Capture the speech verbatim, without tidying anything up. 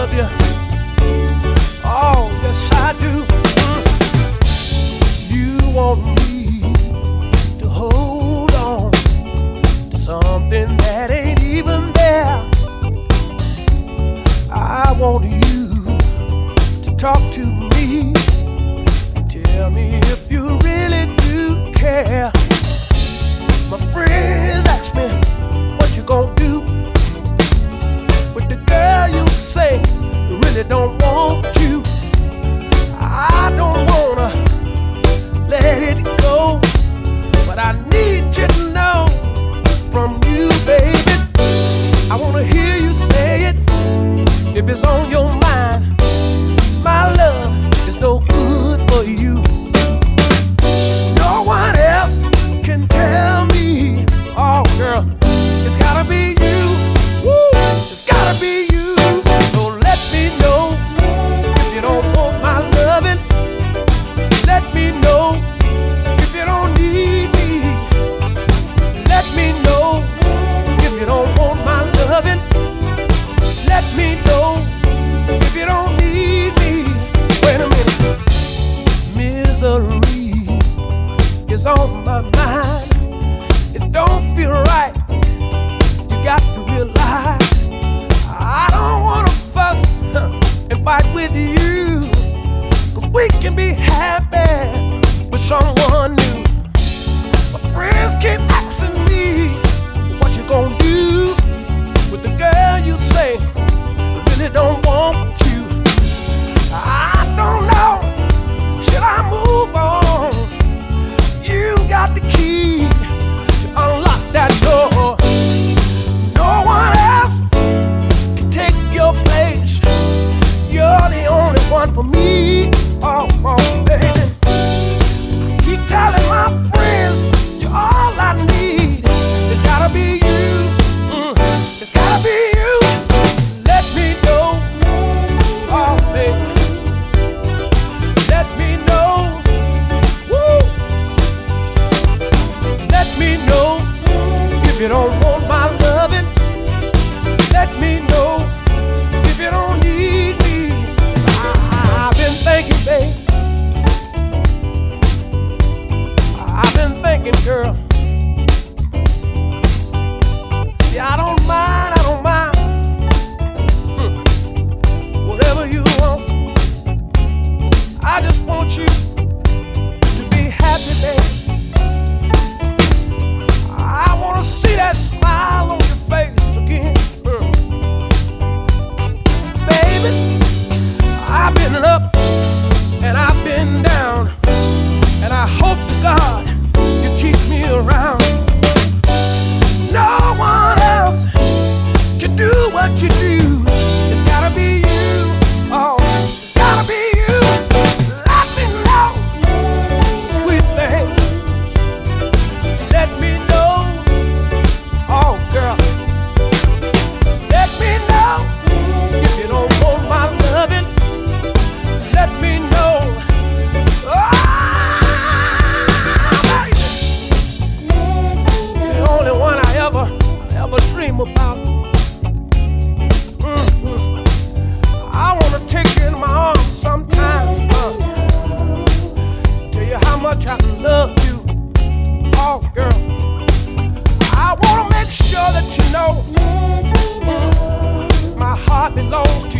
love you. Oh, yes I do. You want me to hold on to something that ain't even there. I want you to talk to me, tell me if you really do care. My friends ask me, what you gonna do with the girl you say you really don't want you? I don't wanna let it go, but I need you to know from you, baby. I wanna hear you say it if it's on your mind. My love is no good for you. No one else can tell me. Oh, girl, it's gotta be you. Woo, it's gotta be you. So let me know if you don't want my loving. Let me know if you don't need me. Let me know if you don't want my loving. Let me know if you don't need me. Wait a minute. Misery is on my mind. It don't feel right. You got to realize I don't wanna fuss and fight with you, 'cause we can be happy with someone new. My friends keep asking me, what you gonna do with the girl you say really don't want you? I don't know. Should I move on? You got the key to unlock that door. No one else can take your place. You're the only one for me. Oh, oh, baby. Keep telling my friends you're all I need. It's gotta be you. Mm, it's gotta be you. Let me know. Oh, baby. Let me know. Woo. Let me know if you don't want my loving. Let me know if you don't need me. I, I've been thinking, babe. I've been thinking, girl. See, I don't mind, I don't mind. Hmm. Whatever you want. I just want you to be happy, babe. I wanna see that smile on your face again. Mm. Baby, I've been up and I've been down, and I hope to God you keep me around. No one else can do what you do. It's gotta be you. Oh, it's gotta be you. Let me know, sweet thing. Let me know. Oh, girl. Let me know if you don't want my loving. Let me know. Ah, baby. The only one I ever, ever dream about. Mm-hmm. I wanna take you in my arms sometimes. Uh, tell you how much I love you. Oh, girl. I wanna make sure that you know my heart belongs to you.